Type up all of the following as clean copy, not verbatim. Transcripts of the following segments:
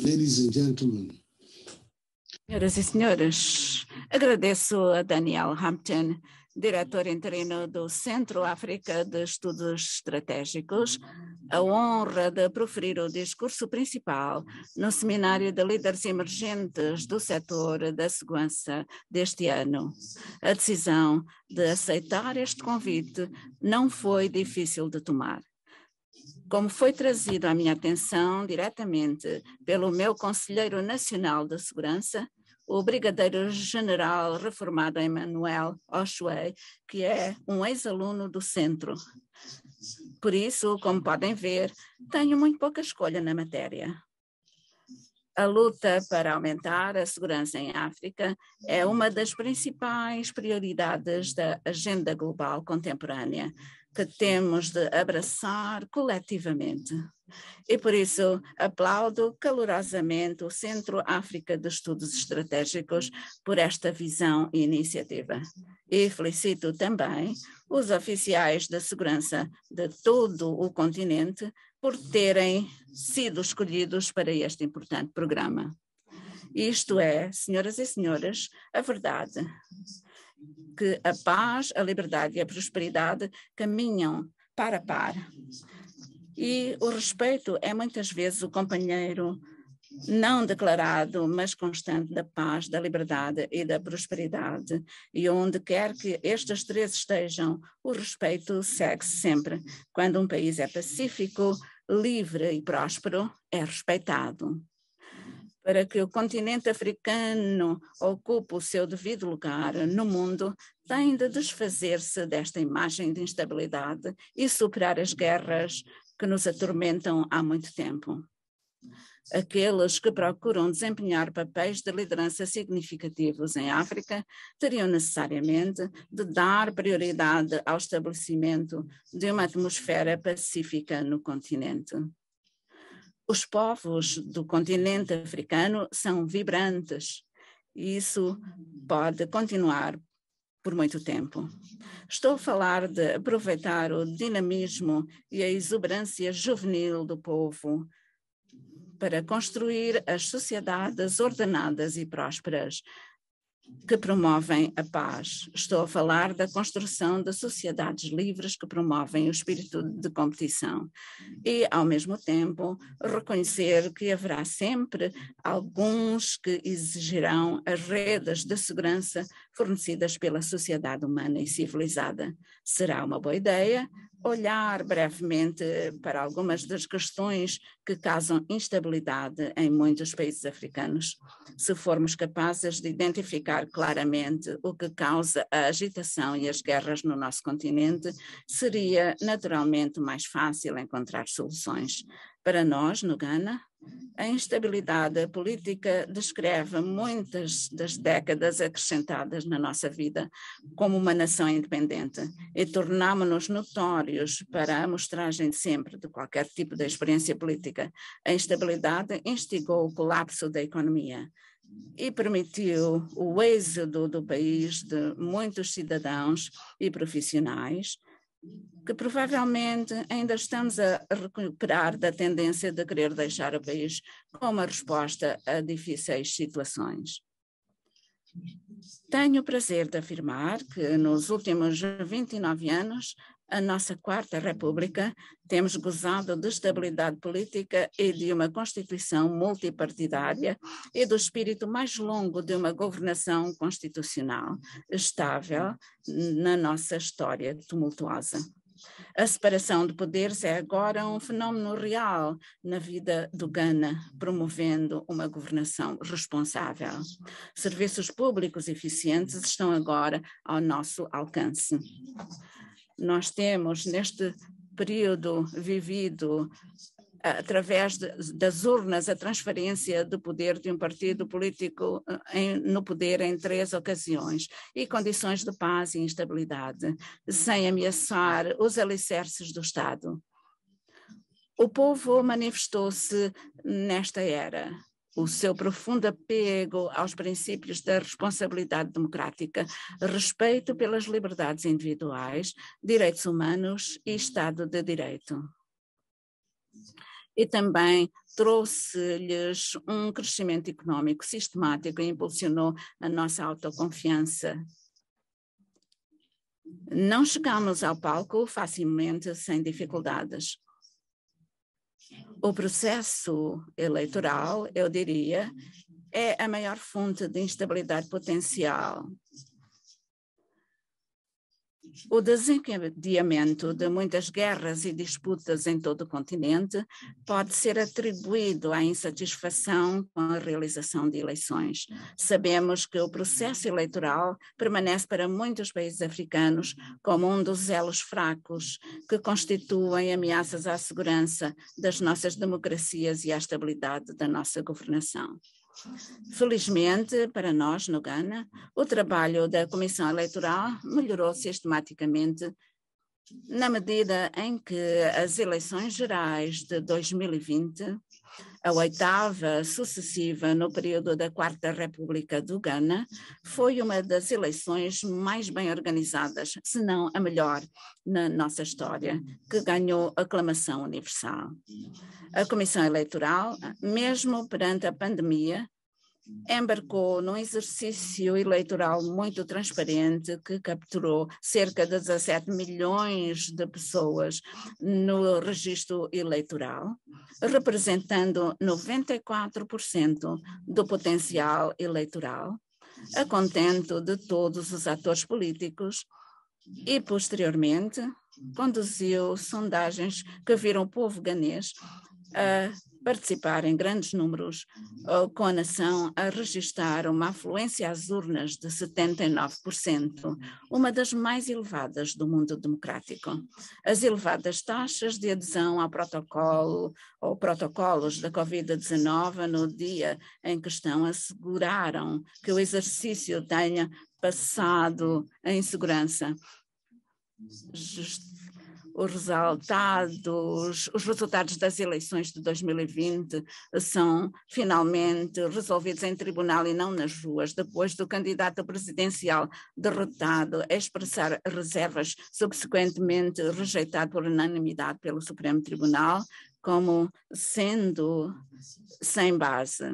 Ladies and gentlemen. Senhoras e senhores, agradeço a Daniel Hampton, diretor interino do Centro África de Estudos Estratégicos, a honra de proferir o discurso principal no Seminário de Líderes Emergentes do Setor da Segurança deste ano. A decisão de aceitar este convite não foi difícil de tomar. Como foi trazido à minha atenção diretamente pelo meu Conselheiro Nacional de Segurança, o Brigadeiro-General reformado Emmanuel Oshuey, que é um ex-aluno do Centro. Por isso, como podem ver, tenho muito pouca escolha na matéria. A luta para aumentar a segurança em África é uma das principais prioridades da agenda global contemporânea, que temos de abraçar coletivamente. E por isso aplaudo calorosamente o Centro África de Estudos Estratégicos por esta visão e iniciativa. E felicito também os oficiais da segurança de todo o continente por terem sido escolhidos para este importante programa. Isto é, senhoras e senhores, a verdade, que a paz, a liberdade e a prosperidade caminham par a par. E o respeito é muitas vezes o companheiro não declarado, mas constante da paz, da liberdade e da prosperidade. E onde quer que estes três estejam, o respeito segue-se sempre. Quando um país é pacífico, livre e próspero, é respeitado. Para que o continente africano ocupe o seu devido lugar no mundo, tem de desfazer-se desta imagem de instabilidade e superar as guerras que nos atormentam há muito tempo. Aqueles que procuram desempenhar papéis de liderança significativos em África teriam necessariamente de dar prioridade ao estabelecimento de uma atmosfera pacífica no continente. Os povos do continente africano são vibrantes e isso pode continuar por muito tempo. Estou a falar de aproveitar o dinamismo e a exuberância juvenil do povo para construir as sociedades ordenadas e prósperas que promovem a paz. Estou a falar da construção de sociedades livres que promovem o espírito de competição e, ao mesmo tempo, reconhecer que haverá sempre alguns que exigirão as redes de segurança fornecidas pela sociedade humana e civilizada. Será uma boa ideia olhar brevemente para algumas das questões que causam instabilidade em muitos países africanos. Se formos capazes de identificar claramente o que causa a agitação e as guerras no nosso continente, seria naturalmente mais fácil encontrar soluções. Para nós, no Ghana, a instabilidade política descreve muitas das décadas acrescentadas na nossa vida como uma nação independente e tornámo-nos notórios para a amostragem de sempre de qualquer tipo de experiência política. A instabilidade instigou o colapso da economia e permitiu o êxodo do país de muitos cidadãos e profissionais que provavelmente ainda estamos a recuperar da tendência de querer deixar o país com uma resposta a difíceis situações. Tenho o prazer de afirmar que nos últimos 29 anos, a nossa Quarta República, temos gozado de estabilidade política e de uma Constituição multipartidária e do espírito mais longo de uma governação constitucional estável na nossa história tumultuosa. A separação de poderes é agora um fenómeno real na vida do Ghana, promovendo uma governação responsável. Serviços públicos eficientes estão agora ao nosso alcance. Nós temos, neste período vivido, através das urnas, a transferência do poder de um partido político no poder em 3 ocasiões e condições de paz e instabilidade, sem ameaçar os alicerces do Estado. O povo manifestou-se nesta era. O seu profundo apego aos princípios da responsabilidade democrática, respeito pelas liberdades individuais, direitos humanos e Estado de Direito. e também trouxe-lhes um crescimento econômico sistemático e impulsionou a nossa autoconfiança. Não chegamos ao palco facilmente, sem dificuldades. O processo eleitoral, eu diria, é a maior fonte de instabilidade potencial. O desencadeamento de muitas guerras e disputas em todo o continente pode ser atribuído à insatisfação com a realização de eleições. Sabemos que o processo eleitoral permanece para muitos países africanos como um dos elos fracos que constituem ameaças à segurança das nossas democracias e à estabilidade da nossa governação. Felizmente, para nós, no Ghana, o trabalho da Comissão Eleitoral melhorou sistematicamente na medida em que as eleições gerais de 2020, a 8ª sucessiva no período da 4ª República do Ghana, foi uma das eleições mais bem organizadas, se não a melhor na nossa história, que ganhou aclamação universal. A Comissão Eleitoral, mesmo perante a pandemia, embarcou num exercício eleitoral muito transparente que capturou cerca de 17 milhões de pessoas no registro eleitoral, representando 94% do potencial eleitoral, a contento de todos os atores políticos, e posteriormente conduziu sondagens que viram o povo ganês a participar em grandes números, com a nação a registrar uma afluência às urnas de 79%, uma das mais elevadas do mundo democrático. As elevadas taxas de adesão ao protocolo ou protocolos da Covid-19 no dia em questão asseguraram que o exercício tenha passado em segurança. Os resultados das eleições de 2020 são finalmente resolvidos em tribunal e não nas ruas, depois do candidato presidencial derrotado a expressar reservas, subsequentemente rejeitado por unanimidade pelo Supremo Tribunal, como sendo sem base.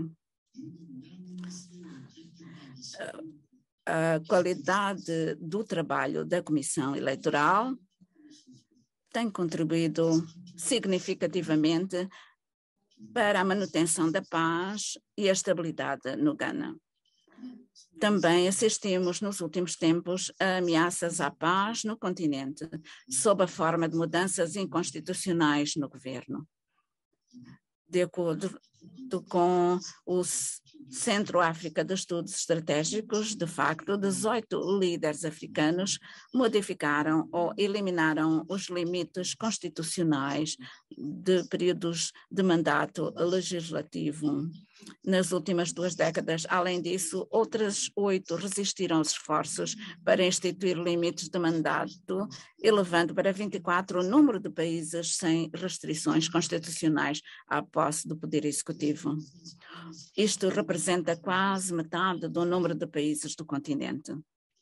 A qualidade do trabalho da Comissão Eleitoral tem contribuído significativamente para a manutenção da paz e a estabilidade no Ghana. Também assistimos nos últimos tempos a ameaças à paz no continente, sob a forma de mudanças inconstitucionais no governo. De acordo com o Centro-África de Estudos Estratégicos, de facto, 18 líderes africanos modificaram ou eliminaram os limites constitucionais de períodos de mandato legislativo nas últimas 2 décadas. Além disso, outras 8 resistiram aos esforços para instituir limites de mandato, elevando para 24 o número de países sem restrições constitucionais à posse do poder executivo. Isto representa quase metade do número de países do continente.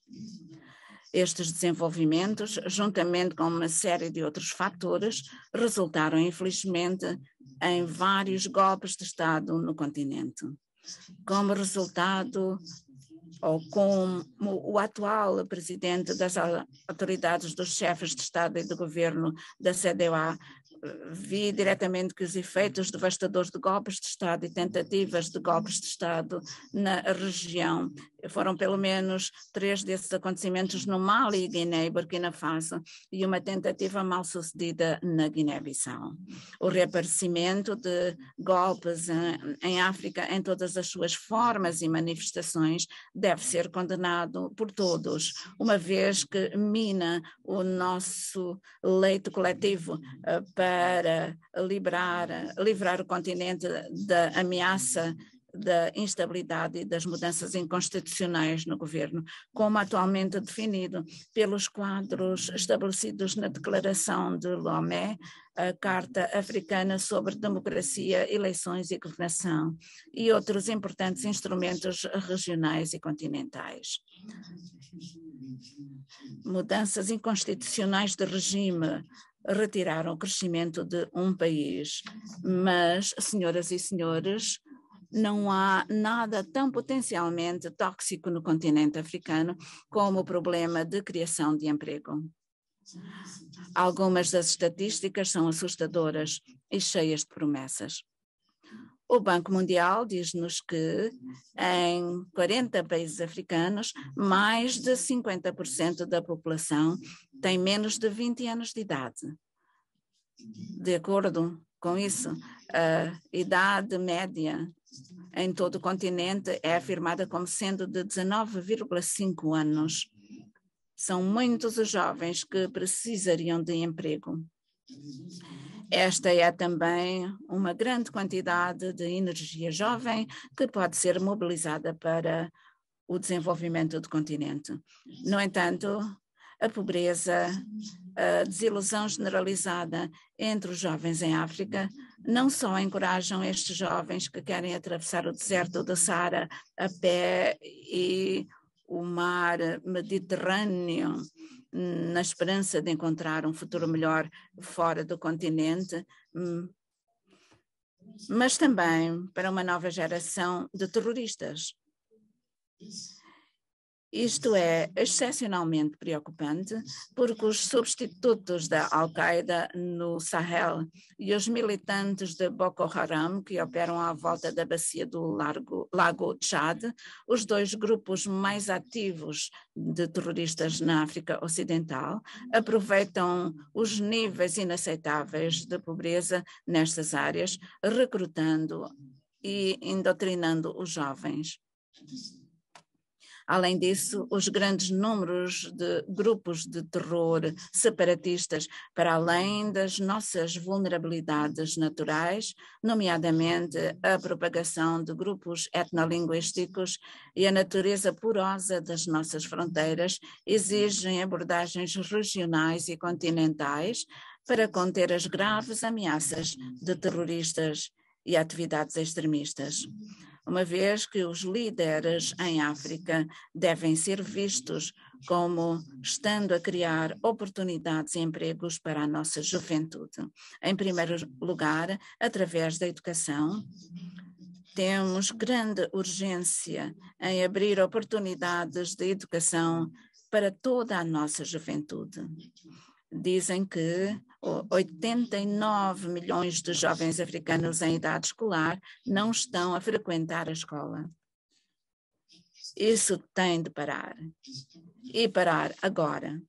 Estes desenvolvimentos, juntamente com uma série de outros fatores, resultaram, infelizmente, em vários golpes de Estado no continente. Como resultado, ou como o atual presidente das autoridades dos chefes de Estado e de governo da CDAO, vi diretamente que os efeitos devastadores de golpes de Estado e tentativas de golpes de Estado na região foram pelo menos 3 desses acontecimentos no Mali, Guiné e Burkina Faso, e uma tentativa mal sucedida na Guiné-Bissau. O reaparecimento de golpes em África em todas as suas formas e manifestações deve ser condenado por todos, uma vez que mina o nosso leito coletivo para livrar o continente da ameaça da instabilidade e das mudanças inconstitucionais no governo, como atualmente definido pelos quadros estabelecidos na Declaração de Lomé, a Carta Africana sobre Democracia, Eleições e Governação, e outros importantes instrumentos regionais e continentais. Mudanças inconstitucionais de regime retirar o crescimento de um país. Mas, senhoras e senhores, não há nada tão potencialmente tóxico no continente africano como o problema de criação de emprego. Algumas das estatísticas são assustadoras e cheias de promessas. O Banco Mundial diz-nos que em 40 países africanos, mais de 50% da população tem menos de 20 anos de idade. De acordo com isso, a idade média em todo o continente é afirmada como sendo de 19,5 anos. São muitos os jovens que precisariam de emprego. Esta é também uma grande quantidade de energia jovem que pode ser mobilizada para o desenvolvimento do continente. No entanto, a pobreza, a desilusão generalizada entre os jovens em África não só encorajam estes jovens que querem atravessar o deserto do Saara a pé e o mar Mediterrâneo na esperança de encontrar um futuro melhor fora do continente, mas também para uma nova geração de terroristas. Isto é excepcionalmente preocupante porque os substitutos da Al-Qaeda no Sahel e os militantes de Boko Haram que operam à volta da bacia do Lago Tchad, os dois grupos mais ativos de terroristas na África Ocidental, aproveitam os níveis inaceitáveis de pobreza nestas áreas, recrutando e indoctrinando os jovens. Além disso, os grandes números de grupos de terror separatistas, para além das nossas vulnerabilidades naturais, nomeadamente a propagação de grupos etnolinguísticos e a natureza porosa das nossas fronteiras, exigem abordagens regionais e continentais para conter as graves ameaças de terroristas e atividades extremistas. Uma vez que os líderes em África devem ser vistos como estando a criar oportunidades e empregos para a nossa juventude. Em primeiro lugar, através da educação, temos grande urgência em abrir oportunidades de educação para toda a nossa juventude. Dizem que 89 milhões de jovens africanos em idade escolar não estão a frequentar a escola. Isso tem de parar. E parar agora.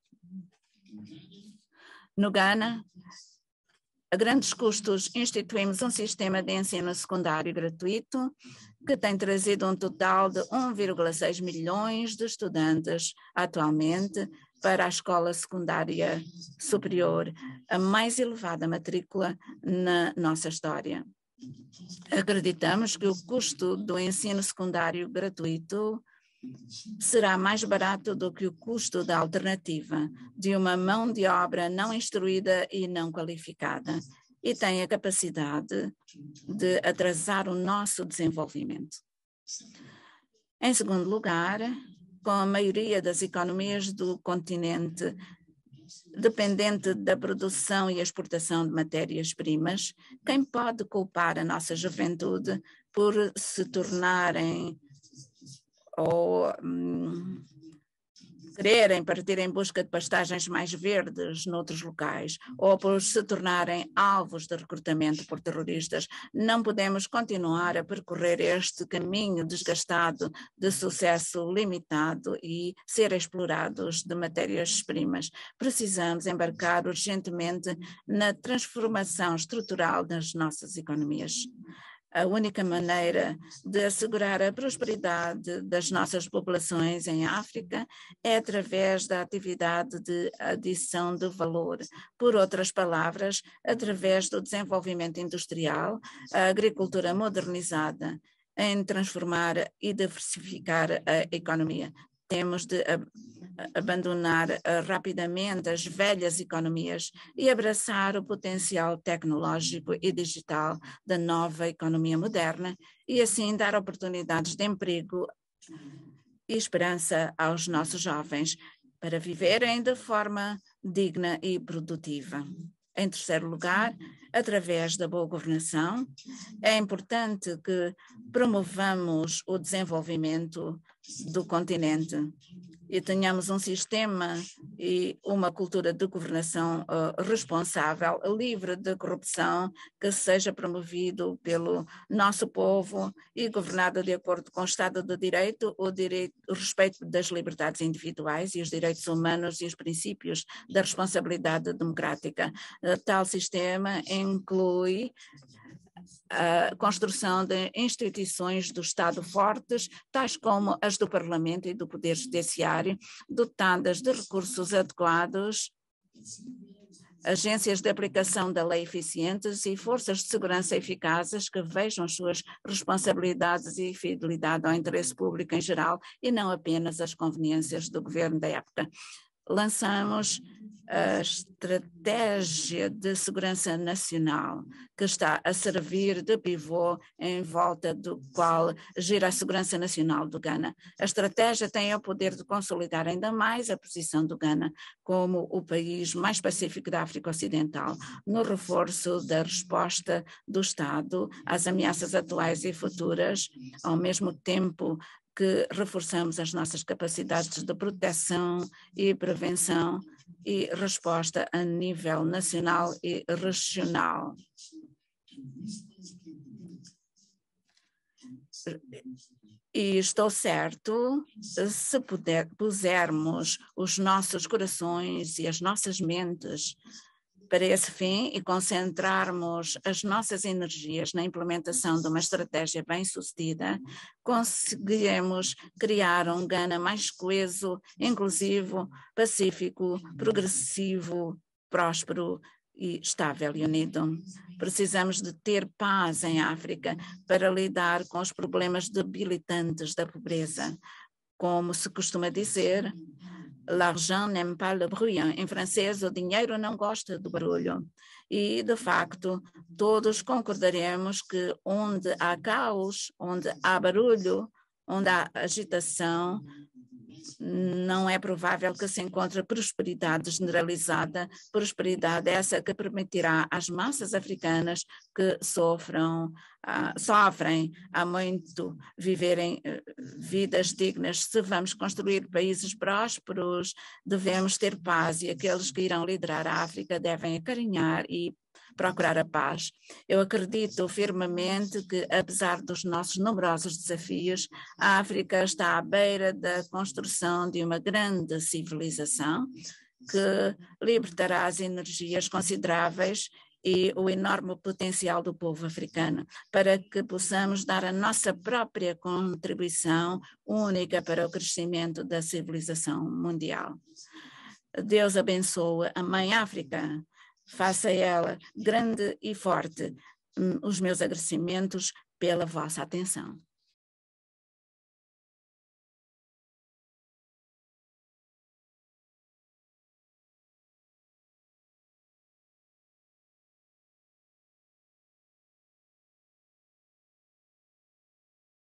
No Ghana, a grandes custos, instituímos um sistema de ensino secundário gratuito que tem trazido um total de 1,6 milhões de estudantes atualmente para a escola secundária superior, a mais elevada matrícula na nossa história. Acreditamos que o custo do ensino secundário gratuito será mais barato do que o custo da alternativa de uma mão de obra não instruída e não qualificada e tem a capacidade de atrasar o nosso desenvolvimento. Em segundo lugar, com a maioria das economias do continente dependente da produção e exportação de matérias-primas, quem pode culpar a nossa juventude por se tornarem ou quererem partir em busca de pastagens mais verdes noutros locais ou por se tornarem alvos de recrutamento por terroristas? Não podemos continuar a percorrer este caminho desgastado de sucesso limitado e ser explorados de matérias-primas. Precisamos embarcar urgentemente na transformação estrutural das nossas economias. A única maneira de assegurar a prosperidade das nossas populações em África é através da atividade de adição de valor. Por outras palavras, através do desenvolvimento industrial, a agricultura modernizada, em transformar e diversificar a economia. Temos de abandonar rapidamente as velhas economias e abraçar o potencial tecnológico e digital da nova economia moderna e assim dar oportunidades de emprego e esperança aos nossos jovens para viverem de forma digna e produtiva. Em terceiro lugar, através da boa governação, é importante que promovamos o desenvolvimento do continente e tenhamos um sistema e uma cultura de governação responsável, livre de corrupção, que seja promovido pelo nosso povo e governado de acordo com o Estado de Direito, o respeito das liberdades individuais e os direitos humanos e os princípios da responsabilidade democrática. Tal sistema inclui a construção de instituições do Estado fortes, tais como as do Parlamento e do Poder Judiciário, dotadas de recursos adequados, agências de aplicação da lei eficientes e forças de segurança eficazes que vejam as suas responsabilidades e fidelidade ao interesse público em geral e não apenas as conveniências do governo da época. Lançamos a estratégia de segurança nacional, que está a servir de pivô em volta do qual gira a segurança nacional do Ghana. A estratégia tem o poder de consolidar ainda mais a posição do Ghana como o país mais pacífico da África Ocidental, no reforço da resposta do Estado às ameaças atuais e futuras, ao mesmo tempo que reforçamos as nossas capacidades de proteção e prevenção e resposta a nível nacional e regional. E estou certo, se pusermos os nossos corações e as nossas mentes para esse fim e concentrarmos as nossas energias na implementação de uma estratégia bem-sucedida, conseguiremos criar um Ghana mais coeso, inclusivo, pacífico, progressivo, próspero e estável e unido. Precisamos de ter paz em África para lidar com os problemas debilitantes da pobreza. Como se costuma dizer, l'argent n'aime pas le bruit. Em francês, o dinheiro não gosta do barulho. E, de facto, todos concordaremos que onde há caos, onde há barulho, onde há agitação, não é provável que se encontre prosperidade generalizada, prosperidade essa que permitirá às massas africanas que sofrem há muito viverem vidas dignas. Se vamos construir países prósperos, devemos ter paz e aqueles que irão liderar a África devem acarinhar e procurar a paz. Eu acredito firmemente que, apesar dos nossos numerosos desafios, a África está à beira da construção de uma grande civilização que libertará as energias consideráveis e o enorme potencial do povo africano, para que possamos dar a nossa própria contribuição única para o crescimento da civilização mundial. Deus abençoe a Mãe África. Faça ela grande e forte. Os meus agradecimentos pela vossa atenção.